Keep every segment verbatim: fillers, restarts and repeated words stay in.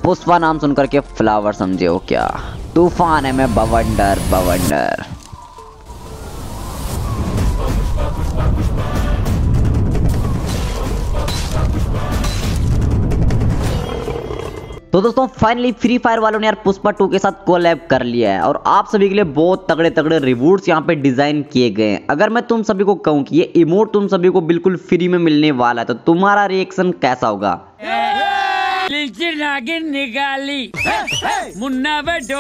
पुष्पा नाम सुनकर के फ्लावर समझे हो क्या? तूफान है मैं बवंडर बवंडर। तो दोस्तों फाइनली फ्री फायर वालों ने यार पुष्पा टू के साथ कोलैब कर लिया है और आप सभी के लिए बहुत तगड़े तगड़े रिवॉर्ड्स यहाँ पे डिजाइन किए गए हैं। अगर मैं तुम सभी को कहूँ कि ये इमोट तुम सभी को बिल्कुल फ्री में मिलने वाला है तो तुम्हारा रिएक्शन कैसा होगा? निकाली मुन्ना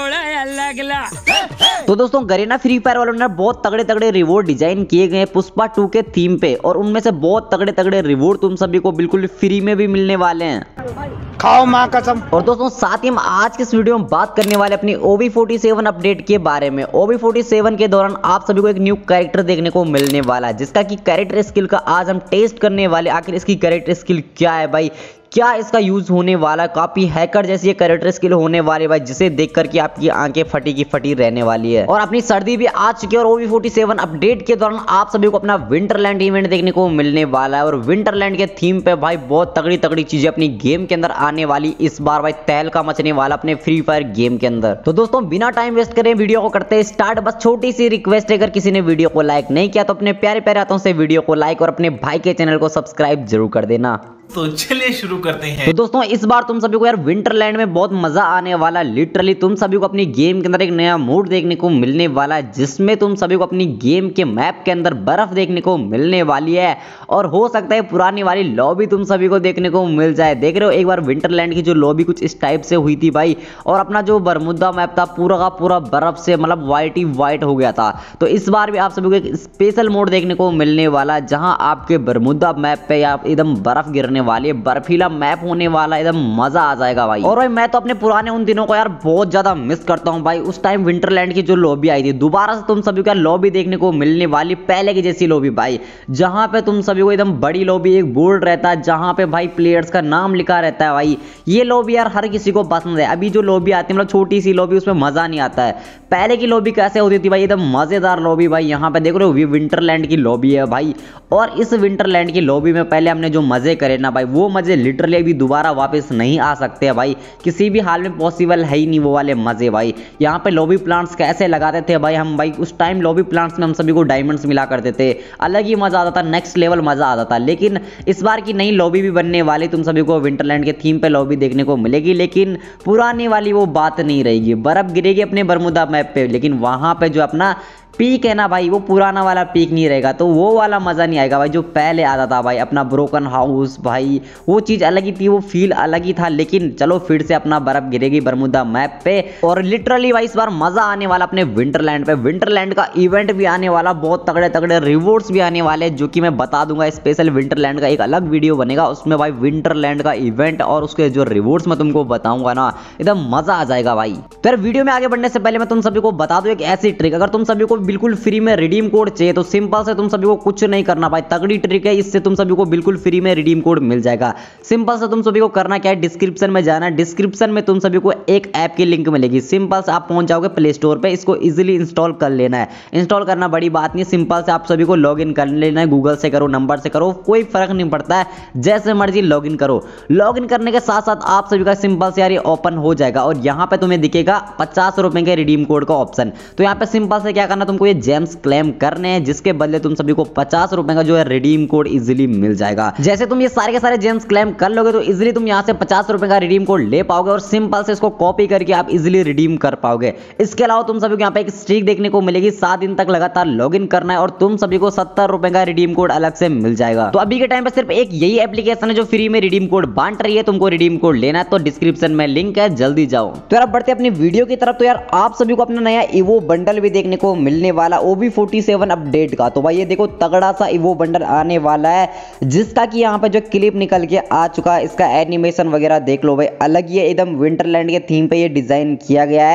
लगला। तो दोस्तों गरीना फ्री फायर वालों ने बहुत तगड़े तगड़े रिवॉर्ड डिजाइन किए गए हैं पुष्पा टू के थीम पे और उनमें से बहुत तगड़े तगड़े रिवॉर्ड तुम सभी को बिल्कुल फ्री में भी मिलने वाले हैं। खाओ मां कसम। और दोस्तों साथ ही हम आज के इस वीडियो में बात करने वाले अपनी O B forty seven update के बारे में। ओ बी फोर्टी सेवन के दौरान आप सभी को एक न्यू कैरेक्टर देखने को मिलने वाला है जिसका कि कैरेक्टर स्किल का आज हम टेस्ट करने वाले। आखिर इसकी कैरेक्टर स्किल क्या है भाई, क्या इसका यूज होने वाला? काफी हैकर जैसी ये कैरेक्टर स्किल होने वाली भाई जिसे देख करके आपकी आंखें फटी की फटी रहने वाली है। और अपनी सर्दी भी आ चुकी है और O B forty seven update के दौरान आप सभी को अपना विंटरलैंड इवेंट देखने को मिलने वाला है और विंटरलैंड के थीम पे भाई बहुत तगड़ी तगड़ी चीजें अपनी गेम के अंदर आने वाली इस बार भाई तहलका मचने वाला अपने फ्री फायर गेम के अंदर। तो दोस्तों बिना टाइम वेस्ट करें वीडियो को करते हैं स्टार्ट। बस छोटी सी रिक्वेस्ट है, अगर किसी ने वीडियो को लाइक नहीं किया तो अपने प्यारे प्यारे हाथों से वीडियो को लाइक और अपने भाई के चैनल को सब्सक्राइब जरूर कर देना। तो चलिए शुरू करते हैं। तो दोस्तों इस बार तुम सभी को यार विंटरलैंड में बहुत मजा आने वाला। लिटरली तुम सभी को अपनी गेम के अंदर एक नया मोड देखने को मिलने वाला है जिसमें तुम सभी को अपनी गेम के मैप के अंदर बर्फ देखने को मिलने वाली है और हो सकता है पुरानी वाली लॉबी तुम सभी को देखने को मिल जाए। देख रहे हो एक बार विंटरलैंड की जो लॉबी कुछ इस टाइप से हुई थी भाई और अपना जो बरमुदा मैप था पूरा का पूरा बर्फ से मतलब व्हाइट ही व्हाइट हो गया था। तो इस बार भी आप सभी को एक स्पेशल मोड देखने को मिलने वाला जहां आपके बरमुदा मैप पे एकदम बर्फ गिरने वाली है, बर्फीला मैप होने वाला, एकदम मजा आ जाएगा भाई। और भाई मैं तो अपने पुराने उन दिनों को यार बहुत ज्यादा मिस करता हूं भाई। उस टाइम विंटरलैंड की जो लॉबी आई थी दोबारा से तुम सभी को लॉबी देखने को मिलने वाली, पहले की जैसी लॉबी भाई जहां पे तुम सभी को एकदम बड़ी लॉबी एक बोर्ड रहता है जहां पे भाई प्लेयर्स का नाम लिखा रहता है भाई। ये लॉबी यार हर किसी को पसंद है। अभी जो लॉबी आती है मतलब छोटी सी लॉबी उसमें मजा नहीं आता है। पहले की लॉबी कैसे होती थी भाई एकदम मजेदार लॉबी भाई। यहाँ पे देख रहे हो विंटरलैंड की लॉबी है भाई और इस विंटरलैंड की लॉबी में पहले हमने जो मजे करे ना भाई वो मजे लिटरली अभी दोबारा वापस नहीं आ सकते हैं भाई, किसी भी हाल में पॉसिबल है ही नहीं वो वाले मजे भाई। यहाँ पे लॉबी प्लांट्स कैसे लगाते थे भाई हम भाई, उस टाइम लॉबी प्लांट्स में हम सभी को डायमंड्स मिला करते थे, अलग ही मजा आता था, नेक्स्ट लेवल मजा आता था। लेकिन इस बार की नई लॉबी भी बनने वाली, तुम सभी को विंटरलैंड के थीम पे लॉबी देखने को मिलेगी लेकिन पुरानी वाली वो बात नहीं रहेगी। बर्फ गिरेगी अपने बरमुदा मैप पे लेकिन वहां पे जो अपना पीक है ना भाई वो पुराना वाला पीक नहीं रहेगा, तो वो वाला मजा नहीं आएगा भाई जो पहले आता था भाई। अपना ब्रोकन हाउस भाई वो चीज अलग ही थी, वो फील अलग ही था। लेकिन चलो फिर से अपना बर्फ गिरेगी बरमुदा मैप पे और लिटरली भाई इस बार मजा आने वाला अपने विंटरलैंड पे। विंटरलैंड का इवेंट भी आने वाला, बहुत तगड़े तगड़े रिवॉर्ड्स भी आने वाले जो कि मैं बता दूंगा। स्पेशल विंटरलैंड का एक अलग वीडियो बनेगा उसमें भाई विंटरलैंड का इवेंट और उसके जो रिवॉर्ड्स मैं तुमको बताऊंगा ना एकदम मजा आ जाएगा भाई। तो यार वीडियो में आगे बढ़ने से पहले मैं तुम सभी को बता दूं एक ऐसी ट्रिक, अगर तुम सभी को बिल्कुल फ्री में रिडीम कोड चाहिए तो सिंपल से तुम सभी को कुछ नहीं करना भाई, तगड़ी ट्रिक है, इससे तुम सभी को बिल्कुल फ्री में रिडीम कोड मिल जाएगा। सिंपल से तुम सभी को करना क्या है, डिस्क्रिप्शन में जाना है, डिस्क्रिप्शन में तुम सभी को एक ऐप की लिंक मिलेगी। सिंपल से आप पहुंच जाओगे प्ले स्टोर पे, इसको इजीली इंस्टॉल कर लेना है। इंस्टॉल करना बड़ी बात नहीं, सिंपल से आप सभी को लॉग इन कर लेना है, गूगल से करो, नंबर से करो, कोई फर्क नहीं पड़ता है, जैसे मर्जी लॉग इन करो। लॉग इन करने के साथ साथ आप सभी का सिंपल से यार ये ओपन हो जाएगा और यहाँ पे तुम्हें दिखेगा पचास रुपए के रिडीम कोड का ऑप्शन। तो यहाँ पे सिंपल से क्या करना, तुमको ये जेम्स क्लेम करने हैं जिसके बदले तुम सभी को पचास रुपए का जो है रिडीम कोड इजीली मिल जाएगा। जैसे तुम ये सारे के सारे जेम्स क्लेम कर लोगे तो इजीली तुम यहाँ से पचास रुपए का रिडीम कोड ले पाओगे और सिंपल से इसको कॉपी करके आप इजीली रिडीम कर पाओगे। इसके अलावा तुम सभी को यहाँ पे एक स्ट्रीक देखने को मिलेगी, सात दिन तक लगातार लॉगिन करना है और तुम सभी को सत्तर रुपए का रिडीम कोड अलग से मिल जाएगा। तो अभी के टाइम पे सिर्फ एक यही एप्लीकेशन है जो फ्री में रिडीम कोड बांट रही है, तुमको रिडीम कोड लेना है तो डिस्क्रिप्शन में लिंक है, जल्दी जाओ। तो यार बढ़ते अपनी वीडियो की तरफ। तो यार आप सभी को अपना नया इवो बंडल भी देखने को मिलने वाला O B forty seven update का। तो भाई ये देखो तगड़ा सा इवो बंडल आने वाला है जिसका कि यहाँ पे जो क्लिप निकल के आ चुका है, इसका एनिमेशन वगैरह देख लो भाई, अलग ही एकदम विंटरलैंड के थीम पे ये डिजाइन किया गया है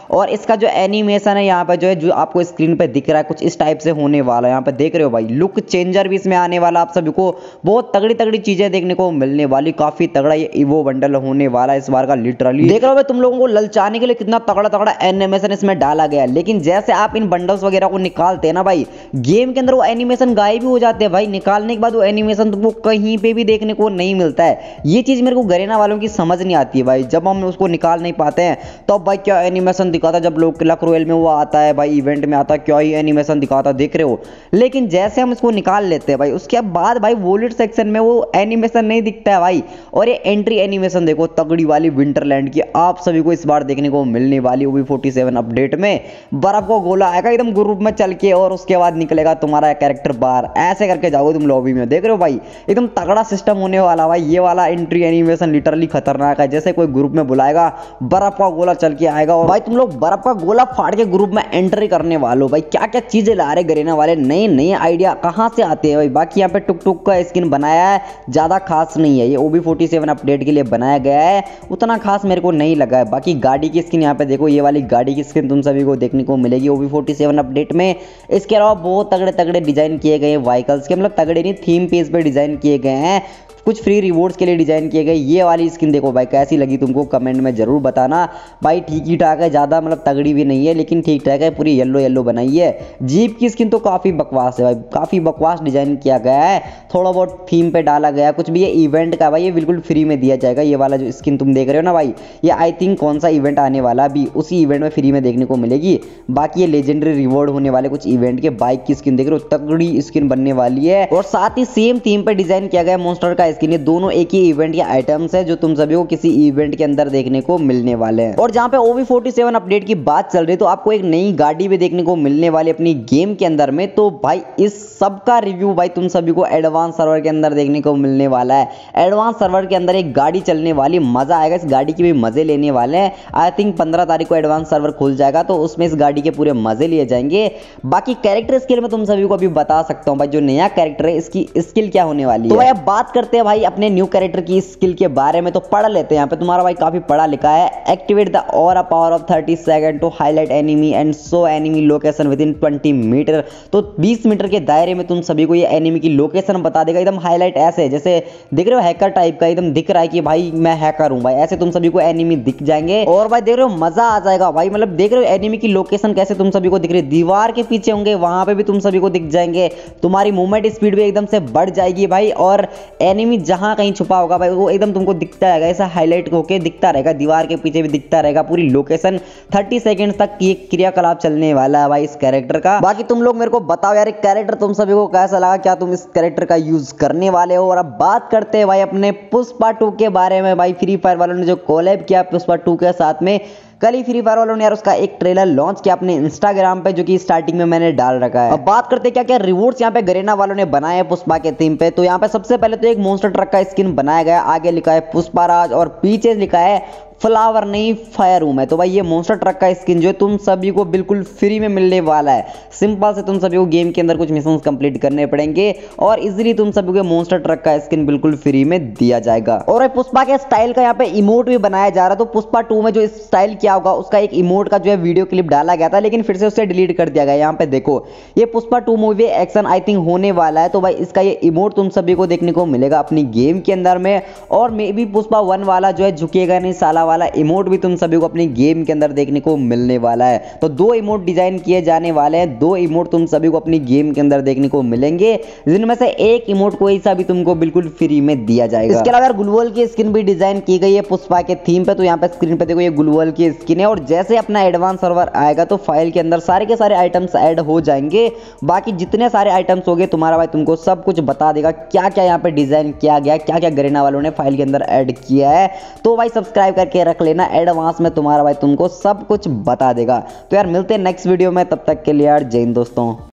और इसका जो एनिमेशन है यहाँ पे जो है जो आपको स्क्रीन पे दिख रहा है कुछ इस टाइप से होने वाला है। यहाँ पे देख रहे हो भाई लुक चेंजर भी इसमें आने वाला, आप सभी को बहुत तगड़ी तगड़ी चीजें देखने को मिलने वाली। काफी तगड़ा ये इवो बंडल होने वाला है इस बार का लिटरली। देख रहे हो भाई तुम लोगों को ललचाने के लिए कितना तगड़ा तगड़ा एनिमेशन इसमें डाला गया है। लेकिन जैसे आप इन बंडल्स वगैरह को निकालते हैं ना भाई, गेम के अंदर वो एनिमेशन गायब भी हो जाते हैं भाई। निकालने के बाद वो एनिमेशन तुमको कहीं पे भी देखने को नहीं मिलता है। ये चीज मेरे को गरेना वालों की समझ नहीं आती है भाई। जब हम उसको निकाल नहीं पाते हैं तो भाई क्या एनिमेशन दिखाता, जब लोग क्लक रॉयल में वो आता है भाई इवेंट में आता है क्या ही एनिमेशन दिखाता, देख रहे हो। लेकिन जैसे हम इसको निकाल लेते हैं भाई उसके बाद भाई वॉलेट सेक्शन में वो एनिमेशन नहीं दिखता है भाई। और ये एंट्री एनिमेशन देखो तगड़ी वाली विंटरलैंड की आप सभी को इस बार देखने को मिलने वाली। O B forty seven update में बर्फ को गोला आएगा एकदम ग्रुप में चल के और उसके बाद निकलेगा तुम्हारा कैरेक्टर बाहर, ऐसे करके जाओगे तुम लॉबी में। देख रहे हो भाई एकदम तगड़ा सिस्टम होने वाला भाई। ये वाला एंट्री एनिमेशन लिटरली खतरनाक है। जैसे कोई ग्रुप में बुलाएगा बर्फ का गोला चल के आएगा और भाई तुम लोग बर्फ का गोला फाड़ के ग्रुप में एंट्री करने वालों। भाई क्या क्या चीजें ला रहे गरेना वाले, नए नए आइडिया कहां से आते हैं भाई। बाकी यहाँ पे टुक टुक का स्किन बनाया है, ज्यादा खास नहीं है, ये O B forty seven update के लिए बनाया गया है, उतना खास मेरे को नहीं लगा है। बाकी गाड़ी की स्किन यहाँ पे देखो, ये वाली गाड़ी की स्किन तुम सभी को देखने को मिलेगी O B forty seven update में। इसके अलावा बहुत तगड़े तगड़े डिजाइन किए गए हैं व्हीकल्स के, मतलब तगड़े नहीं थीम पेज पे डिजाइन किए गए हैं, कुछ फ्री रिवॉर्ड्स के लिए डिजाइन किए गए। ये वाली स्किन देखो भाई कैसी लगी तुमको कमेंट में जरूर बताना भाई। ठीक ही ठाक है, ज्यादा मतलब तगड़ी भी नहीं है लेकिन ठीक ठाक है, पूरी येलो येलो बनाई है। जीप की स्किन तो काफी बकवास है भाई, काफी बकवास डिजाइन किया गया है, थोड़ा बहुत थीम पे डाला गया कुछ भी। ये इवेंट का भाई ये बिल्कुल फ्री में दिया जाएगा। ये वाला जो स्किन तुम देख रहे हो ना भाई, ये आई थिंक कौन सा इवेंट आने वाला भी उसी इवेंट में फ्री में देखने को मिलेगी। बाकी ये लेजेंडरी रिवॉर्ड होने वाले कुछ इवेंट के। बाइक की स्किन देख रहे हो तगड़ी स्किन बनने वाली है और साथ ही सेम थीम पे डिजाइन किया गया मॉन्स्टर का स्किन। ये दोनों एक ही इवेंट या आइटम्स है जो तुम सभी को किसी इवेंट के अंदर देखने को मिलने वाले हैं। और जहां पे O B forty seven update की बात चल रही है तो आपको एक नई गाड़ी भी देखने को मिलने वाली अपनी गेम के अंदर में। तो भाई इस सब का रिव्यू भाई तुम सभी को एडवांस सर्वर के अंदर देखने को मिलने वाला है। एडवांस सर्वर के अंदर एक गाड़ी चलने वाली, मजा आएगा, इस गाड़ी की भी मजे लेने वाले हैं। आई थिंक पंद्रह तारीख को एडवांस सर्वर खुल जाएगा तो उसमें इस गाड़ी के पूरे मजे लिए जाएंगे। बाकी कैरेक्टर स्किल में तुम सभी को अभी बता सकता हूं भाई, जो नया कैरेक्टर है इसकी स्किल क्या होने वाली है। तो भाई अब बात करते हैं भाई अपने न्यू कैरेक्टर की स्किल के बारे में। तो पढ़ लेते हैं, यहाँ पे तुम्हारा भाई काफी पढ़ा लिखा है। Activate the aura power of thirty second to highlight enemy and show enemy location within twenty metre. तो बीस मीटर के दायरे में तुम सभी को ये एनिमी की लोकेशन बता देगा। एकदम हाईलाइट ऐसे जैसे दिख रहे हो हैकर टाइप का, एकदम दिख रहा है कि भाई मैं हैकर हूं भाई, ऐसे तुम सभी को एनिमी दिख जाएंगे। और भाई देख रहे हो मजा आ जाएगा भाई, मतलब देख रहे हो एनिमी की लोकेशन कैसे तुम सभी को दिख रही है। दीवार के पीछे होंगे वहां पे भी तुम सभी को दिख जाएंगे। तुम्हारी मूवमेंट स्पीड भी एकदम से बढ़ जाएगी भाई। और एनिमी जहां कहीं छुपा होगा भाई वो एकदम तुमको दिखता रहेगा, ऐसा हाईलाइट होके दिखता रहेगा, दीवार के पीछे भी दिखता रहेगा पूरी लोकेशन। तीस सेकंड तक ये क्रियाकलाप चलने वाला है भाई इस कैरेक्टर का। बाकी तुम लोग मेरे को बताओ यार कैरेक्टर तुम सभी को कैसा लगा, क्या तुम इस कैरेक्टर का यूज करने वाले हो। और अब बात करते हैं भाई अपने पुष्पा टू के बारे में। भाई फ्री फायर वालों ने जो कोलैब किया पुष्पा टू के साथ में, कल ही फ्री फायर वालों ने यार उसका एक ट्रेलर लॉन्च किया अपने इंस्टाग्राम पे, जो कि स्टार्टिंग में मैंने डाल रखा है। अब बात करते हैं क्या क्या रिवॉर्ड्स यहाँ पे गरेना वालों ने बनाए हैं पुष्पा के थीम पे। तो यहाँ पे सबसे पहले तो एक मॉन्स्टर ट्रक का स्किन बनाया गया, आगे लिखा है पुष्पा राज और पीछे लिखा है फ्लावर नहीं फायर रूम है। तो भाई ये मॉन्स्टर ट्रक का स्किन जो है तुम सभी को बिल्कुल फ्री में मिलने वाला है। सिंपल से तुम सभी को गेम के अंदर कुछ मिशंस कंप्लीट करने पड़ेंगे और इजीली तुम सभी को मॉन्स्टर ट्रक का स्किन बिल्कुल फ्री में दिया जाएगा। और पुष्पा के स्टाइल का यहाँ पे इमोट भी बनाया जा रहा है। तो पुष्पा टू में जो स्टाइल किया होगा उसका एक इमोट का जो है वीडियो क्लिप डाला गया था, लेकिन फिर से उसे डिलीट कर दिया गया। यहाँ पे देखो ये Pushpa two movie action I think होने वाला है। तो भाई इसका ये इमोट तुम सभी को देखने को मिलेगा अपनी गेम के अंदर में। और मे बी पुष्पा वन वाला जो है झुकेगा नहीं साला वाला इमोट भी तुम सभी को अपनी गेम के अंदर देखने को मिलने वाला है। तो दो इमोट डिजाइन किए जाने वाले हैं, दो इमोट तुम सभी को अपनी गेम के अंदर देखने को मिलेंगे, जिनमें से एक इमोट कोई सा भी तुमको बिल्कुल फ्री में दिया जाएगा। इसके अलावा यार गुलवल की स्किन भी डिजाइन की गई है पुष्पा के थीम पे। तो यहाँ पे स्क्रीन पे देखो ये गुलवल की स्किन है। और जैसे अपना एडवांस सर्वर आएगा तो फाइल के अंदर सारे के सारे आइटम्स ऐड हो जाएंगे। बाकी जितने सारे आइटम्स हो गए तुम्हारा भाई तुमको सब कुछ बता देगा, क्या क्या यहाँ पे डिजाइन किया गया, क्या क्या गरेना वालों ने फाइल के अंदर ऐड किया है। तो भाई सब्सक्राइब करके रख लेना, एडवांस में तुम्हारा भाई तुमको सब कुछ बता देगा। तो यार मिलते हैं नेक्स्ट वीडियो में, तब तक के लिए यार जय हिंद दोस्तों।